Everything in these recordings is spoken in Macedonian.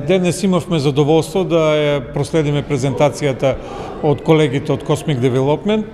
Денес имавме задоволство да ја проследиме презентацијата од колегите од Cosmic Development.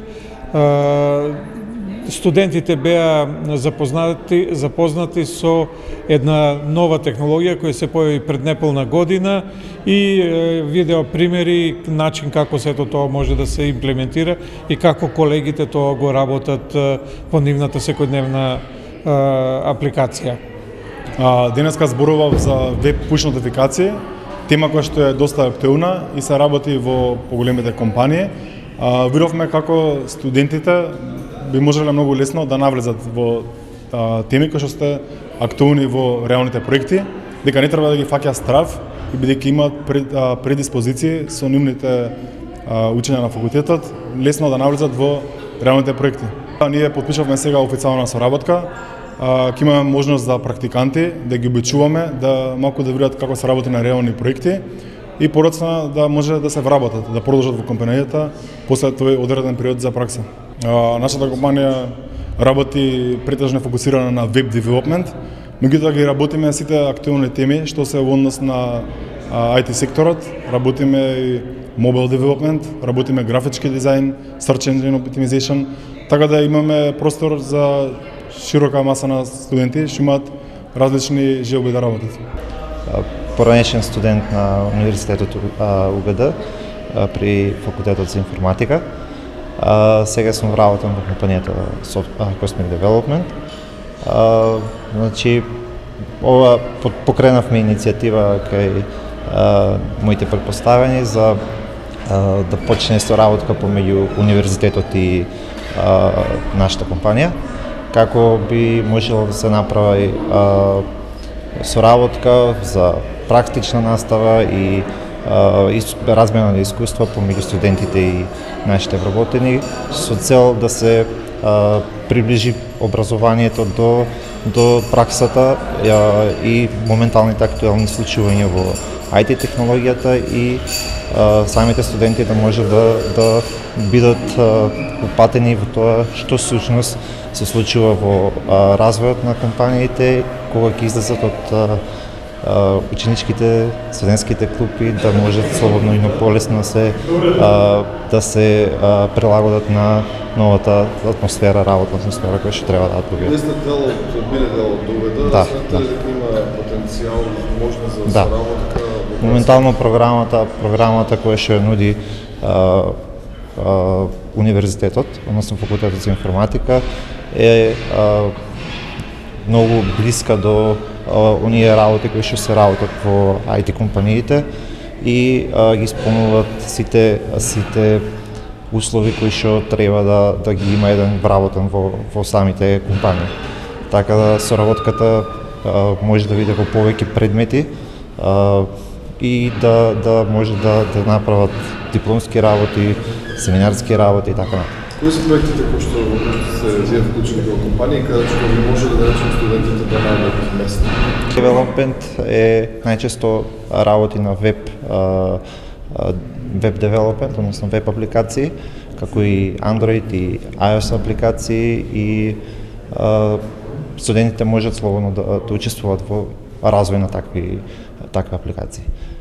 Студентите беа запознати со една нова технологија која се појави пред неполна година и видео примери, начин како сето тоа може да се имплементира и како колегите тоа го работат во нивната секојдневна апликација. Денеска зборував за веб пуш нотификации, тема која што е доста актуелна и се работи во поголемите компании. Видовме како студентите би можеле многу лесно да навлезат во теми кои што се актуелни во реалните проекти, дека не треба да ги фаќа страв и бидејќи имаат предиспозиции со нивните учења на факултетот, лесно да навлезат во реалните проекти. Ние потпишавме сега официјална соработка. Ќе имаме можност за практиканти да ги обучуваме, да малку да видат како се работи на реални проекти и подоцна да може да се вработат, да продолжат во компанијата после тој одреден период за пракса. Нашата компанија работи претежно фокусирана на веб девелопмент, меѓутоа ги работиме сите актуелни теми што се во однос на IT секторот, работиме и mobile development, работиме графички дизајн, search engine optimization, така да имаме простор за широка маса на студенти што имаат различни желби да работат. Поранешен студент на Универзитетот УГД при факултетот за информатика. Сега сум вработен во компанијата Cosmic Development. Значи, ова покренавме иницијатива кај моите претпоставени за да почне со работка помеѓу Универзитетот и нашата компанија, како би можело да се направи соработка за практична настава и размена на искуства помеѓу студентите и нашите вработени со цел да се приближи образованието до праксата и моменталните актуелни случувања во IT технологијата и самите студенти да може да бидат упатени во тоа што всушност се случува во развојот на компаниите кога ќе излезат од ученичките, студентските клупи, да можат слободно и полесно да се прилагодат на новата атмосфера, работна атмосфера која што треба да добијат. Вие сте биле дел од УГД, Да. смятате ли дека има потенцијал, можност за соработка? Моментално програмата која што ја нуди Универзитетот, односно факултетот за информатика, е многу блиска до оние работи кои што се работат во IT компаниите и ги исполнуваат сите услови кои што треба да ги има еден вработен во самите компании. Така да соработката може да биде во повеќе предмети и да може да направат дипломски работи, семинарски работи и така натаму. Кои се проектите кои што се вие вклучени во компании каде што ви може да речем студентите да најдат место? Development е најчесто работи на веб development, односно веб апликации, како и Android и iOS апликации и студентите можат слободно да учествуваат во развој на такви апликации.